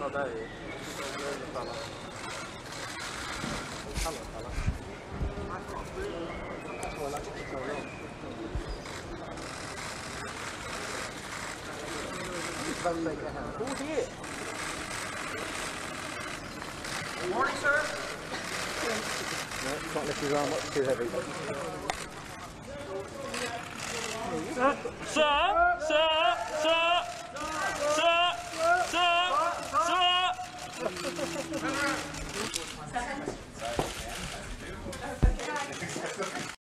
Oh, there he is. There's the fella. Hello, fella. Oh, that's what's going on. Who's here? Good morning, sir. No, can't lift his arm up, it's too heavy. Sir?